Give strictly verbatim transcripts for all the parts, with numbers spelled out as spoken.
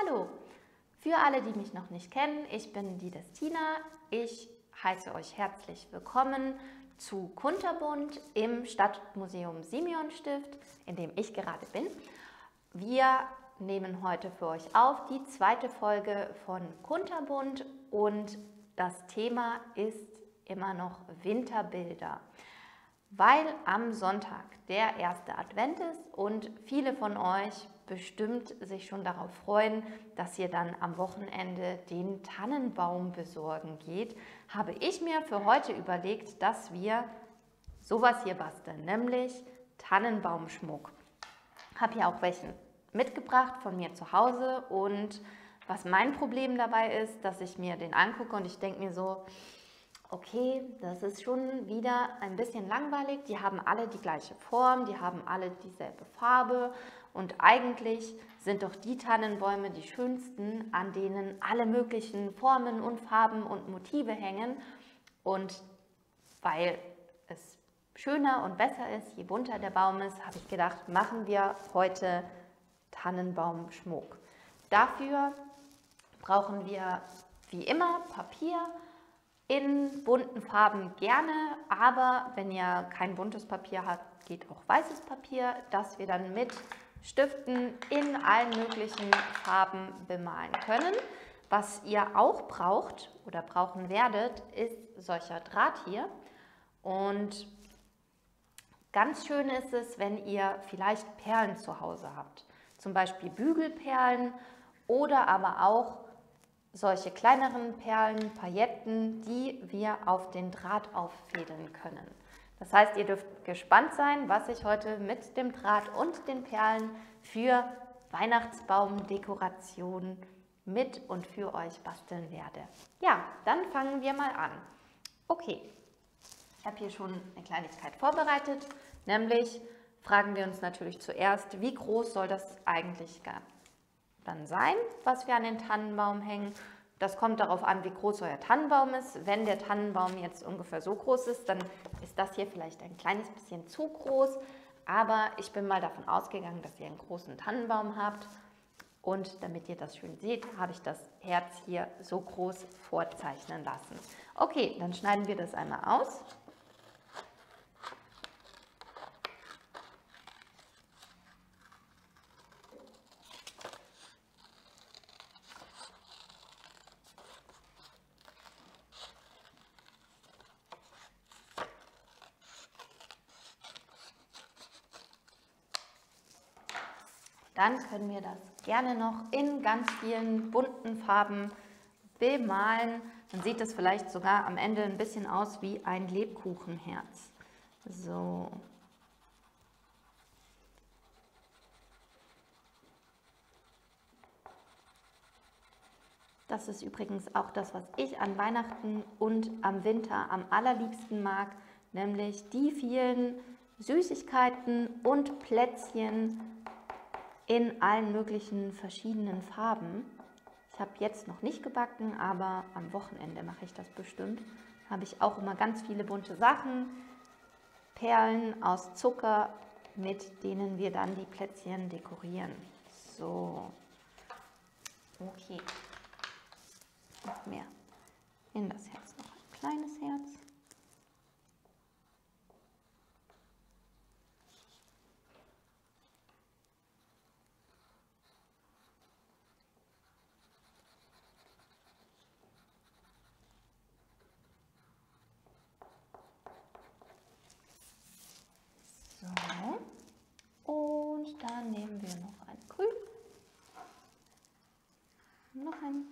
Hallo! Für alle, die mich noch nicht kennen, ich bin die Destina. Ich heiße euch herzlich willkommen zu Kunterbunt im Stadtmuseum Simeonstift, in dem ich gerade bin. Wir nehmen heute für euch auf die zweite Folge von Kunterbunt und das Thema ist immer noch Winterbilder, weil am Sonntag der erste Advent ist und viele von euch bestimmt sich schon darauf freuen, dass ihr dann am Wochenende den Tannenbaum besorgen geht, habe ich mir für heute überlegt, dass wir sowas hier basteln, nämlich Tannenbaumschmuck. Ich habe hier auch welchen mitgebracht von mir zu Hause und was mein Problem dabei ist, dass ich mir den angucke und ich denke mir so, okay, das ist schon wieder ein bisschen langweilig. Die haben alle die gleiche Form, die haben alle dieselbe Farbe und eigentlich sind doch die Tannenbäume die schönsten, an denen alle möglichen Formen und Farben und Motive hängen. Und weil es schöner und besser ist, je bunter der Baum ist, habe ich gedacht, machen wir heute Tannenbaumschmuck. Dafür brauchen wir wie immer Papier, in bunten Farben gerne, aber wenn ihr kein buntes Papier habt, geht auch weißes Papier, das wir dann mit Stiften in allen möglichen Farben bemalen können. Was ihr auch braucht oder brauchen werdet, ist solcher Draht hier. Und ganz schön ist es, wenn ihr vielleicht Perlen zu Hause habt, zum Beispiel Bügelperlen oder aber auch solche kleineren Perlen, Pailletten, die wir auf den Draht auffädeln können. Das heißt, ihr dürft gespannt sein, was ich heute mit dem Draht und den Perlen für Weihnachtsbaumdekoration mit und für euch basteln werde. Ja, dann fangen wir mal an. Okay, ich habe hier schon eine Kleinigkeit vorbereitet, nämlich fragen wir uns natürlich zuerst, wie groß soll das eigentlich dann sein, was wir an den Tannenbaum hängen. Das kommt darauf an, wie groß euer Tannenbaum ist. Wenn der Tannenbaum jetzt ungefähr so groß ist, dann ist das hier vielleicht ein kleines bisschen zu groß. Aber ich bin mal davon ausgegangen, dass ihr einen großen Tannenbaum habt. Und damit ihr das schön seht, habe ich das Herz hier so groß vorzeichnen lassen. Okay, dann schneiden wir das einmal aus. Dann können wir das gerne noch in ganz vielen bunten Farben bemalen. Dann sieht es vielleicht sogar am Ende ein bisschen aus wie ein Lebkuchenherz. So. Das ist übrigens auch das, was ich an Weihnachten und am Winter am allerliebsten mag, nämlich die vielen Süßigkeiten und Plätzchen in allen möglichen verschiedenen Farben. Ich habe jetzt noch nicht gebacken, aber am Wochenende mache ich das bestimmt. Da habe ich auch immer ganz viele bunte Sachen, Perlen aus Zucker, mit denen wir dann die Plätzchen dekorieren. So, okay, noch mehr. In das Herz noch ein kleines Herz. Und dann nehmen wir noch ein Grün, noch ein.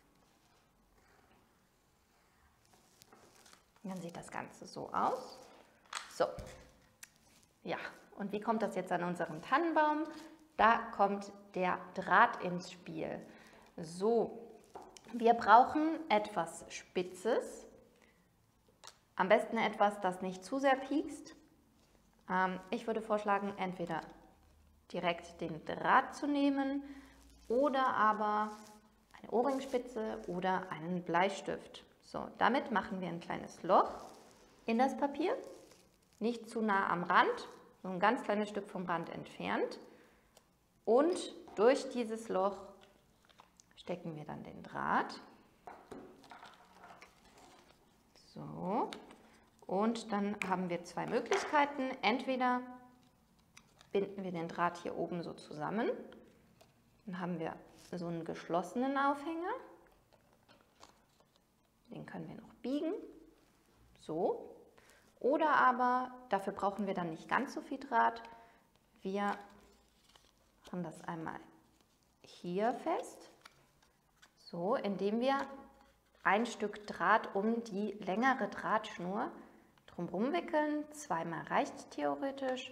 Und dann sieht das Ganze so aus. So, ja, und wie kommt das jetzt an unseren Tannenbaum? Da kommt der Draht ins Spiel. So, wir brauchen etwas Spitzes, am besten etwas, das nicht zu sehr piekst. Ich würde vorschlagen, entweder direkt den Draht zu nehmen oder aber eine Ohrringspitze oder einen Bleistift. So, damit machen wir ein kleines Loch in das Papier, nicht zu nah am Rand, so ein ganz kleines Stück vom Rand entfernt. Und durch dieses Loch stecken wir dann den Draht. So. Und dann haben wir zwei Möglichkeiten. Entweder binden wir den Draht hier oben so zusammen. Dann haben wir so einen geschlossenen Aufhänger. Den können wir noch biegen. So. Oder aber, dafür brauchen wir dann nicht ganz so viel Draht. Wir machen das einmal hier fest. So, indem wir ein Stück Draht um die längere Drahtschnur drumherum wickeln. Zweimal reicht theoretisch.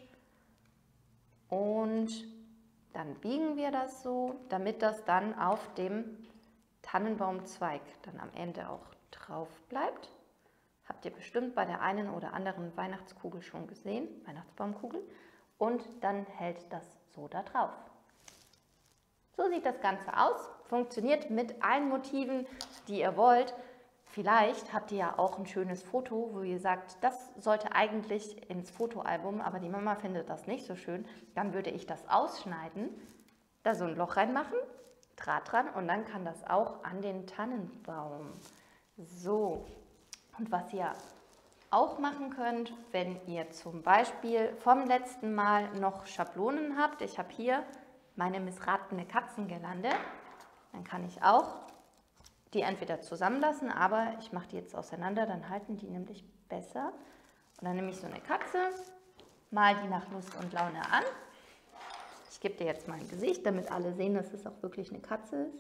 Und dann biegen wir das so, damit das dann auf dem Tannenbaumzweig dann am Ende auch drauf bleibt. Habt ihr bestimmt bei der einen oder anderen Weihnachtskugel schon gesehen, Weihnachtsbaumkugel. Und dann hält das so da drauf. So sieht das Ganze aus. Funktioniert mit allen Motiven, die ihr wollt. Vielleicht habt ihr ja auch ein schönes Foto, wo ihr sagt, das sollte eigentlich ins Fotoalbum, aber die Mama findet das nicht so schön. Dann würde ich das ausschneiden, da so ein Loch reinmachen, Draht dran und dann kann das auch an den Tannenbaum. So, und was ihr auch machen könnt, wenn ihr zum Beispiel vom letzten Mal noch Schablonen habt. Ich habe hier meine missratene Katzengirlande. Dann kann ich auch die entweder zusammenlassen, aber ich mache die jetzt auseinander, dann halten die nämlich besser. Und dann nehme ich so eine Katze, mal die nach Lust und Laune an. Ich gebe dir jetzt mein Gesicht, damit alle sehen, dass es auch wirklich eine Katze ist.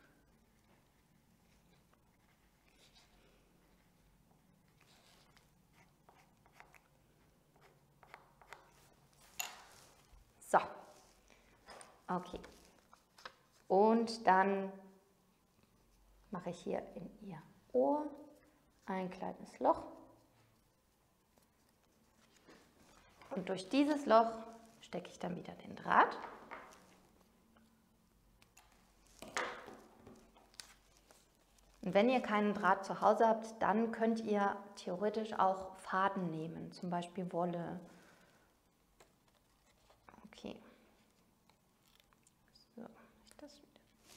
So, okay. Und dann mache ich hier in ihr Ohr ein kleines Loch. Und durch dieses Loch stecke ich dann wieder den Draht. Und wenn ihr keinen Draht zu Hause habt, dann könnt ihr theoretisch auch Faden nehmen, zum Beispiel Wolle. Okay. So, das wieder.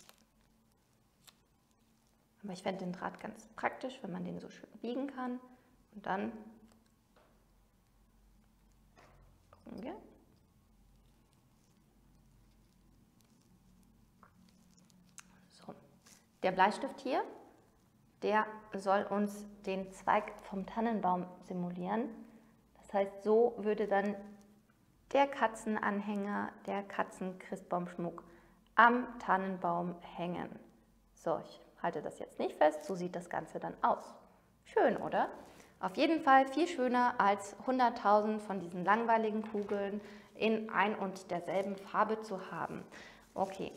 Aber ich fände den Draht ganz praktisch, wenn man den so schön biegen kann. Und dann gucken wir. So. Der Bleistift hier, der soll uns den Zweig vom Tannenbaum simulieren. Das heißt, so würde dann der Katzenanhänger, der Katzenchristbaumschmuck am Tannenbaum hängen. So, ich halte das jetzt nicht fest, so sieht das Ganze dann aus. Schön, oder? Auf jeden Fall viel schöner als hunderttausend von diesen langweiligen Kugeln in ein und derselben Farbe zu haben. Okay,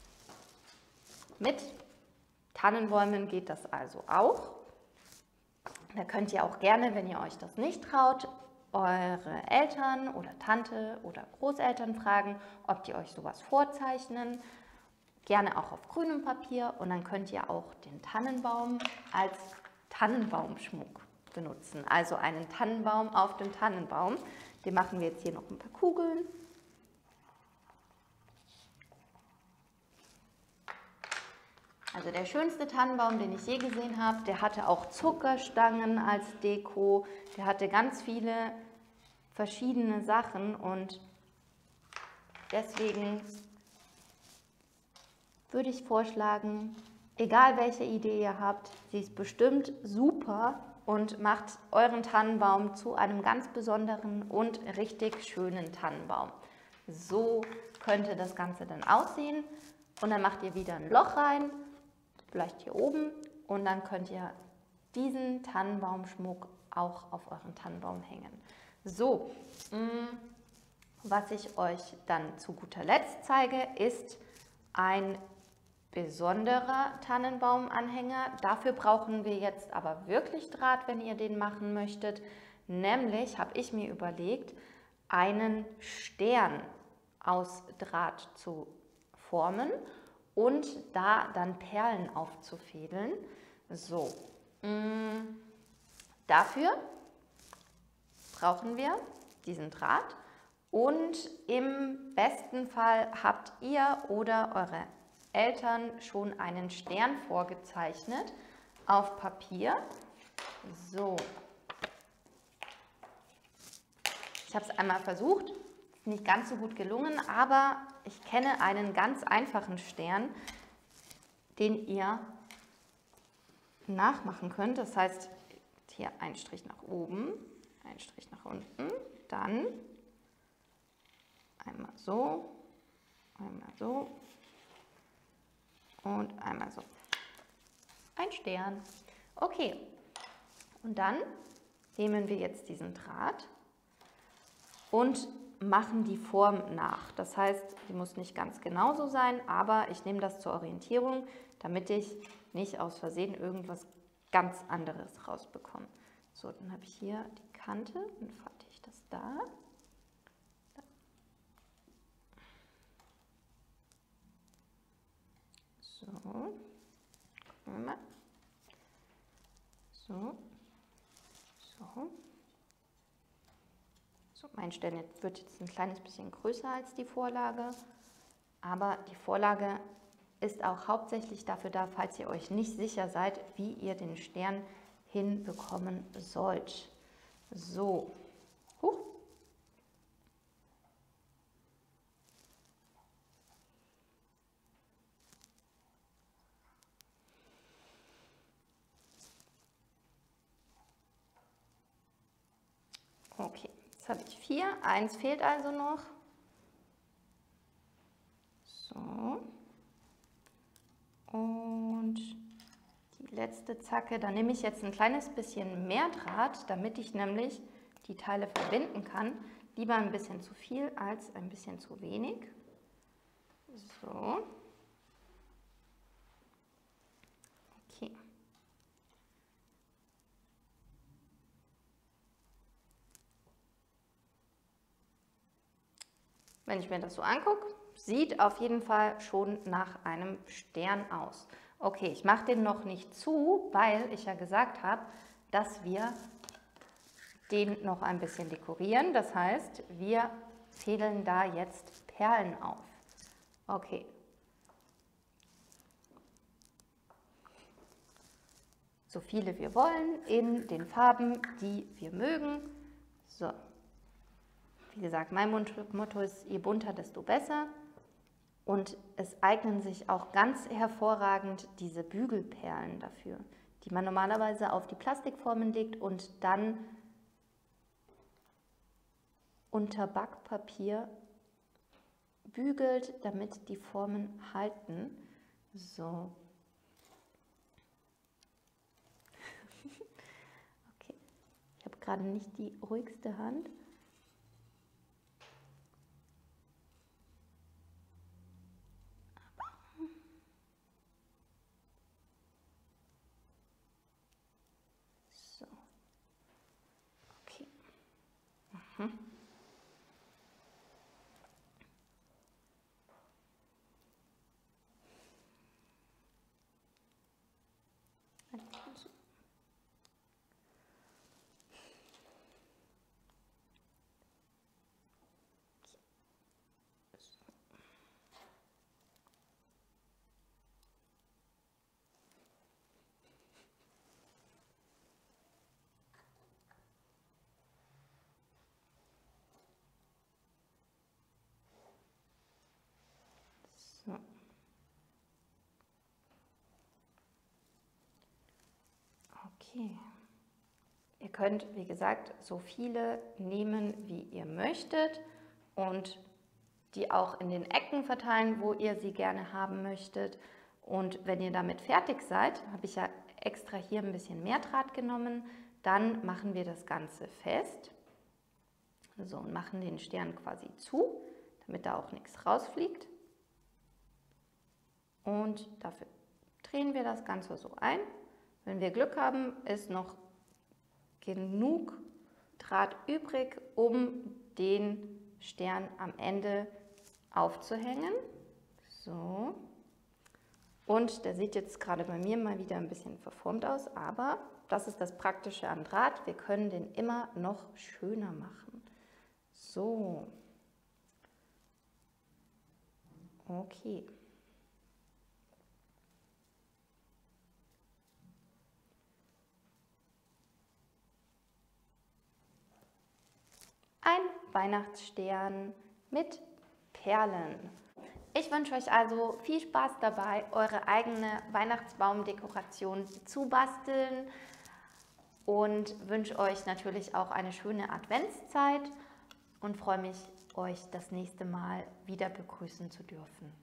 mit Tannenbäumen geht das also auch. Da könnt ihr auch gerne, wenn ihr euch das nicht traut, eure Eltern oder Tante oder Großeltern fragen, ob die euch sowas vorzeichnen. Gerne auch auf grünem Papier und dann könnt ihr auch den Tannenbaum als Tannenbaumschmuck benutzen. Also einen Tannenbaum auf dem Tannenbaum. Den machen wir jetzt hier noch ein paar Kugeln. Also der schönste Tannenbaum, den ich je gesehen habe, der hatte auch Zuckerstangen als Deko. Der hatte ganz viele verschiedene Sachen und deswegen würde ich vorschlagen, egal welche Idee ihr habt, sie ist bestimmt super und macht euren Tannenbaum zu einem ganz besonderen und richtig schönen Tannenbaum. So könnte das Ganze dann aussehen und dann macht ihr wieder ein Loch rein, vielleicht hier oben und dann könnt ihr diesen Tannenbaumschmuck auch auf euren Tannenbaum hängen. So, was ich euch dann zu guter Letzt zeige, ist ein besonderer Tannenbaumanhänger. Dafür brauchen wir jetzt aber wirklich Draht, wenn ihr den machen möchtet. Nämlich habe ich mir überlegt, einen Stern aus Draht zu formen und da dann Perlen aufzufädeln. So, mh, dafür brauchen wir diesen Draht und im besten Fall habt ihr oder eure Eltern schon einen Stern vorgezeichnet auf Papier. So. Ich habe es einmal versucht, ist nicht ganz so gut gelungen, aber ich kenne einen ganz einfachen Stern, den ihr nachmachen könnt. Das heißt, hier ein Strich nach oben, ein Strich nach unten, dann einmal so, einmal so und einmal so. Ein Stern. Okay, und dann nehmen wir jetzt diesen Draht und machen die Form nach. Das heißt, die muss nicht ganz genauso sein, aber ich nehme das zur Orientierung, damit ich nicht aus Versehen irgendwas ganz anderes rausbekomme. So, dann habe ich hier die Kante, dann falte ich das da. So, gucken wir mal. So, so. So, mein Stern wird jetzt ein kleines bisschen größer als die Vorlage, aber die Vorlage ist auch hauptsächlich dafür da, falls ihr euch nicht sicher seid, wie ihr den Stern hinbekommen sollt. So, huch. Okay. Jetzt habe ich vier, eins fehlt also noch. So. Und die letzte Zacke, da nehme ich jetzt ein kleines bisschen mehr Draht, damit ich nämlich die Teile verbinden kann. Lieber ein bisschen zu viel als ein bisschen zu wenig. So. Okay. Wenn ich mir das so angucke, sieht auf jeden Fall schon nach einem Stern aus. Okay, ich mache den noch nicht zu, weil ich ja gesagt habe, dass wir den noch ein bisschen dekorieren. Das heißt, wir fädeln da jetzt Perlen auf. Okay. So viele wir wollen in den Farben, die wir mögen. So. Wie gesagt, mein Motto ist, je bunter, desto besser. Und es eignen sich auch ganz hervorragend diese Bügelperlen dafür, die man normalerweise auf die Plastikformen legt und dann unter Backpapier bügelt, damit die Formen halten. So. Okay. Ich habe gerade nicht die ruhigste Hand. Mhm. So. Okay. Ihr könnt, wie gesagt, so viele nehmen, wie ihr möchtet und die auch in den Ecken verteilen, wo ihr sie gerne haben möchtet. Und wenn ihr damit fertig seid, habe ich ja extra hier ein bisschen mehr Draht genommen, dann machen wir das Ganze fest. So, und machen den Stern quasi zu, damit da auch nichts rausfliegt. Und dafür drehen wir das Ganze so ein. Wenn wir Glück haben, ist noch genug Draht übrig, um den Stern am Ende aufzuhängen. So. Und der sieht jetzt gerade bei mir mal wieder ein bisschen verformt aus, aber das ist das Praktische am Draht. Wir können den immer noch schöner machen. So. Okay. ein Weihnachtsstern mit Perlen. Ich wünsche euch also viel Spaß dabei, eure eigene Weihnachtsbaumdekoration zu basteln und wünsche euch natürlich auch eine schöne Adventszeit und freue mich, euch das nächste Mal wieder begrüßen zu dürfen.